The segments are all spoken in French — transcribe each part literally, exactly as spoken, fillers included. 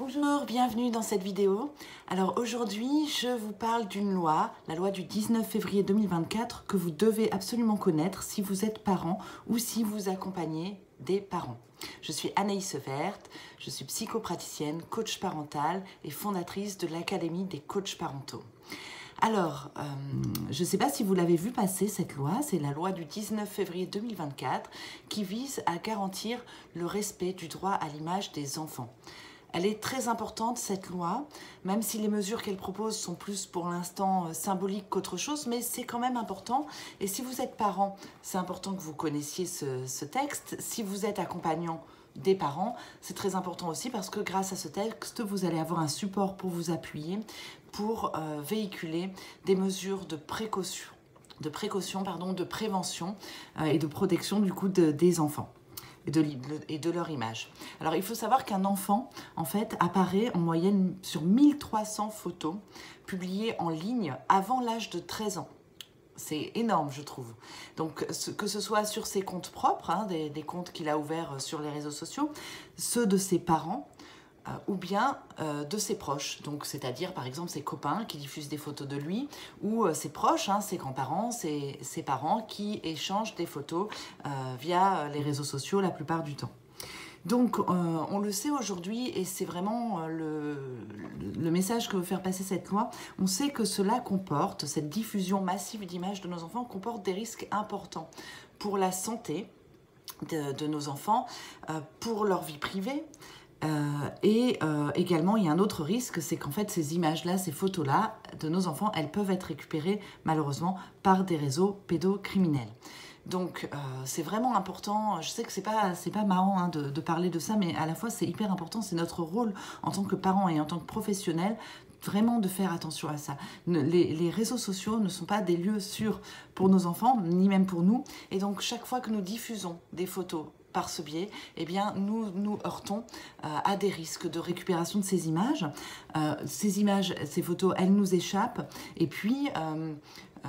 Bonjour, bienvenue dans cette vidéo. Alors aujourd'hui, je vous parle d'une loi, la loi du dix-neuf février deux mille vingt-quatre, que vous devez absolument connaître si vous êtes parent ou si vous accompagnez des parents. Je suis Anaïs Vert, je suis psychopraticienne, coach parental et fondatrice de l'Académie des coachs parentaux. Alors, euh, je ne sais pas si vous l'avez vu passer cette loi, c'est la loi du dix-neuf février deux mille vingt-quatre qui vise à garantir le respect du droit à l'image des enfants. Elle est très importante, cette loi, même si les mesures qu'elle propose sont plus pour l'instant symboliques qu'autre chose, mais c'est quand même important. Et si vous êtes parent, c'est important que vous connaissiez ce, ce texte. Si vous êtes accompagnant des parents, c'est très important aussi parce que grâce à ce texte, vous allez avoir un support pour vous appuyer, pour euh, véhiculer des mesures de précaution, de, précaution, pardon, de prévention euh, et de protection du coup de, des enfants. Et de, et de leur image. Alors, il faut savoir qu'un enfant, en fait, apparaît en moyenne sur mille trois cents photos publiées en ligne avant l'âge de treize ans. C'est énorme, je trouve. Donc, que ce soit sur ses comptes propres, hein, des, des comptes qu'il a ouverts sur les réseaux sociaux, ceux de ses parents, Euh, ou bien euh, de ses proches, donc c'est-à-dire par exemple ses copains qui diffusent des photos de lui, ou euh, ses proches, hein, ses grands-parents, ses, ses parents qui échangent des photos euh, via les réseaux sociaux la plupart du temps. Donc euh, on le sait aujourd'hui et c'est vraiment euh, le, le message que veut faire passer cette loi. On sait que cela comporte, cette diffusion massive d'images de nos enfants comporte des risques importants pour la santé de, de nos enfants, euh, pour leur vie privée. Euh, et euh, également, il y a un autre risque, c'est qu'en fait, ces images-là, ces photos-là de nos enfants, elles peuvent être récupérées, malheureusement, par des réseaux pédocriminels. Donc, euh, c'est vraiment important. Je sais que c'est pas, c'est pas marrant hein, de, de parler de ça, mais à la fois, c'est hyper important. C'est notre rôle en tant que parents et en tant que professionnels, vraiment de faire attention à ça. Les, les réseaux sociaux ne sont pas des lieux sûrs pour nos enfants, ni même pour nous. Et donc, chaque fois que nous diffusons des photos par ce biais, eh bien, nous nous heurtons euh, à des risques de récupération de ces images. Euh, ces images, ces photos, elles nous échappent. Et puis, euh, euh,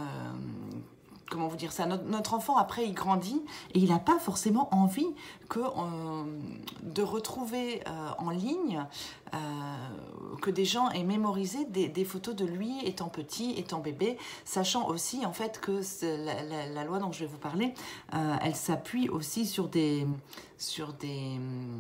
comment vous dire ça, notre, notre enfant, après, il grandit et il n'a pas forcément envie que, euh, de retrouver euh, en ligne euh, que des gens aient mémorisé des, des photos de lui étant petit, étant bébé, sachant aussi en fait que la, la, la loi dont je vais vous parler, euh, elle s'appuie aussi sur des... Sur, des,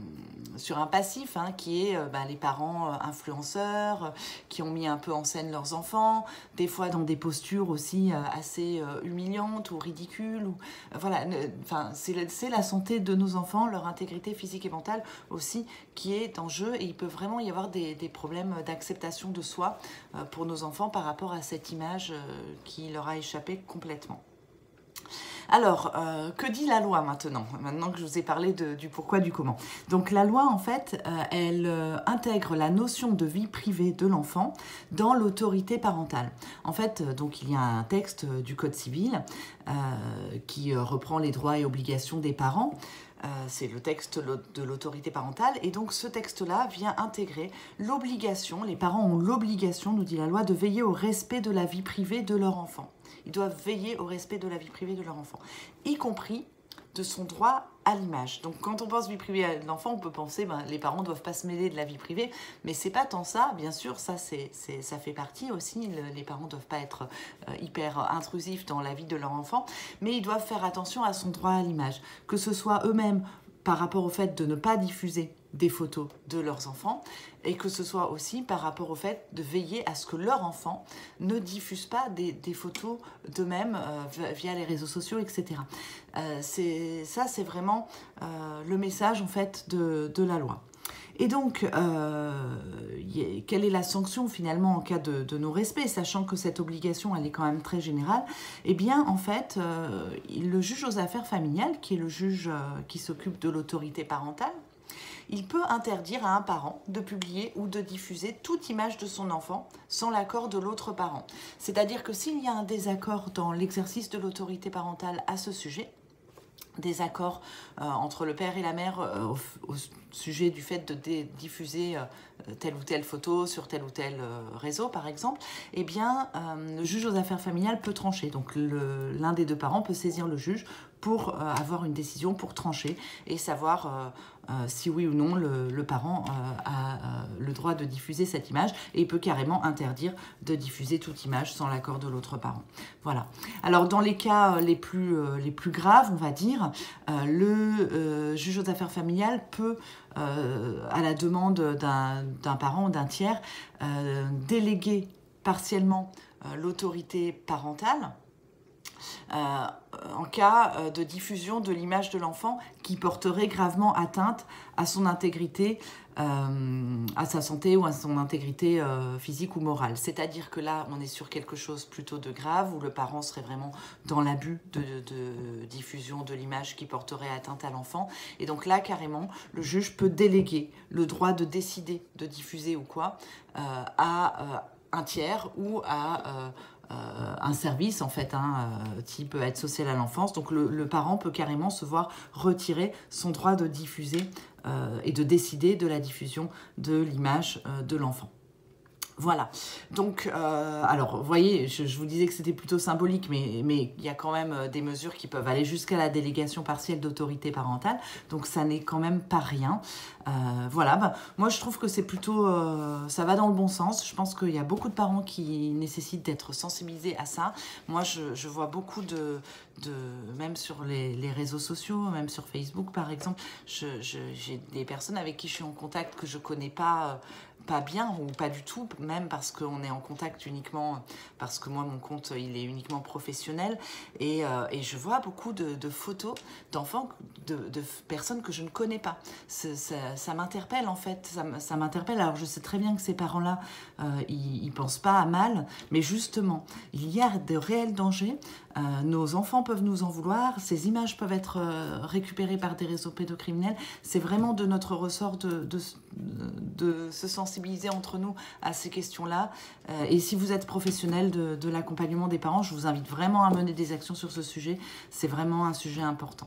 sur un passif hein, qui est euh, bah, les parents euh, influenceurs euh, qui ont mis un peu en scène leurs enfants, des fois dans des postures aussi euh, assez euh, humiliantes ou ridicules. Ou, euh, voilà, enfin, c'est la santé de nos enfants, leur intégrité physique et mentale aussi qui est en jeu et il peut vraiment y avoir des, des problèmes d'acceptation de soi euh, pour nos enfants par rapport à cette image euh, qui leur a échappé complètement. Alors, euh, que dit la loi maintenant? Maintenant que je vous ai parlé de, du pourquoi, du comment. Donc la loi, en fait, euh, elle euh, intègre la notion de vie privée de l'enfant dans l'autorité parentale. En fait, euh, donc il y a un texte euh, du Code civil euh, qui euh, reprend les droits et obligations des parents. Euh, c'est le texte de l'autorité parentale et donc ce texte-là vient intégrer l'obligation, les parents ont l'obligation, nous dit la loi, de veiller au respect de la vie privée de leur enfant. Ils doivent veiller au respect de la vie privée de leur enfant, y compris de son droit à l'image. Donc quand on pense vie privée de l'enfant, on peut penser ben, les parents ne doivent pas se mêler de la vie privée, mais c'est pas tant ça, bien sûr, ça, c'est, c'est, ça fait partie aussi, le, les parents ne doivent pas être euh, hyper intrusifs dans la vie de leur enfant, mais ils doivent faire attention à son droit à l'image, que ce soit eux-mêmes par rapport au fait de ne pas diffuser des photos de leurs enfants et que ce soit aussi par rapport au fait de veiller à ce que leur enfant ne diffuse pas des, des photos d'eux-mêmes euh, via les réseaux sociaux, et cetera. Euh, c'est, ça, c'est vraiment euh, le message en fait de, de la loi. Et donc, euh, quelle est la sanction finalement en cas de, de non-respect, sachant que cette obligation, elle est quand même très générale? Eh bien, en fait, euh, le juge aux affaires familiales, qui est le juge euh, qui s'occupe de l'autorité parentale, il peut interdire à un parent de publier ou de diffuser toute image de son enfant sans l'accord de l'autre parent. C'est-à-dire que s'il y a un désaccord dans l'exercice de l'autorité parentale à ce sujet, des accords euh, entre le père et la mère euh, au, au sujet du fait de diffuser euh, telle ou telle photo sur tel ou tel euh, réseau, par exemple, eh bien, euh, le juge aux affaires familiales peut trancher. Donc, l'un des deux parents peut saisir le juge pour euh, avoir une décision, pour trancher et savoir euh, euh, si oui ou non le, le parent euh, a euh, le droit de diffuser cette image, et il peut carrément interdire de diffuser toute image sans l'accord de l'autre parent. Voilà. Alors dans les cas les plus, euh, les plus graves, on va dire, euh, le euh, juge aux affaires familiales peut, euh, à la demande d'un d'un parent ou d'un tiers, euh, déléguer partiellement euh, l'autorité parentale Euh, en cas euh, de diffusion de l'image de l'enfant qui porterait gravement atteinte à son intégrité, euh, à sa santé ou à son intégrité euh, physique ou morale. C'est-à-dire que là, on est sur quelque chose plutôt de grave, où le parent serait vraiment dans l'abus de, de, de diffusion de l'image qui porterait atteinte à l'enfant. Et donc là, carrément, le juge peut déléguer le droit de décider de diffuser ou quoi euh, à euh, un tiers ou à... Euh, Euh, un service en fait, hein, euh, type aide sociale à l'enfance. Donc le, le parent peut carrément se voir retirer son droit de diffuser euh, et de décider de la diffusion de l'image euh, de l'enfant. Voilà, donc, euh, alors, vous voyez, je, je vous disais que c'était plutôt symbolique, mais, mais il y a quand même des mesures qui peuvent aller jusqu'à la délégation partielle d'autorité parentale, donc ça n'est quand même pas rien. Euh, voilà, bah, moi je trouve que c'est plutôt, euh, ça va dans le bon sens. Je pense qu'il y a beaucoup de parents qui nécessitent d'être sensibilisés à ça. Moi, je, je vois beaucoup de, de même sur les, les réseaux sociaux, même sur Facebook par exemple, je, je, j'ai des personnes avec qui je suis en contact que je connais pas, euh, pas bien ou pas du tout, même parce qu'on est en contact uniquement, parce que moi mon compte il est uniquement professionnel, et, euh, et je vois beaucoup de, de photos d'enfants, de, de personnes que je ne connais pas. Ça, ça, ça m'interpelle en fait, ça, ça m'interpelle. Alors je sais très bien que ces parents-là, euh, ils, ils pensent pas à mal, mais justement, il y a de réels dangers. Euh, nos enfants peuvent nous en vouloir, ces images peuvent être euh, récupérées par des réseaux pédocriminels. C'est vraiment de notre ressort de, de, de se sensibiliser entre nous à ces questions-là. Euh, et si vous êtes professionnel de, de l'accompagnement des parents, je vous invite vraiment à mener des actions sur ce sujet. C'est vraiment un sujet important.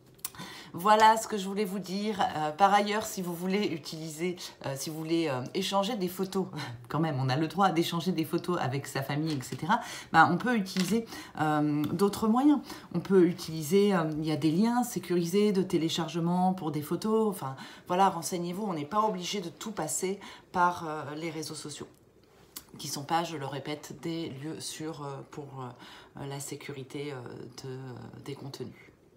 Voilà ce que je voulais vous dire. Euh, par ailleurs, si vous voulez utiliser, euh, si vous voulez euh, échanger des photos, quand même, on a le droit d'échanger des photos avec sa famille, et cetera. Ben, on peut utiliser euh, d'autres moyens. On peut utiliser, euh, il y a des liens sécurisés de téléchargement pour des photos. Enfin, voilà, renseignez-vous. On n'est pas obligé de tout passer par euh, les réseaux sociaux, qui ne sont pas, je le répète, des lieux sûrs euh, pour euh, la sécurité euh, de, euh, des contenus.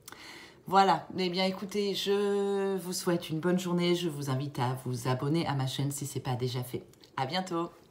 Voilà, eh bien écoutez, je vous souhaite une bonne journée. Je vous invite à vous abonner à ma chaîne si ce n'est pas déjà fait. À bientôt.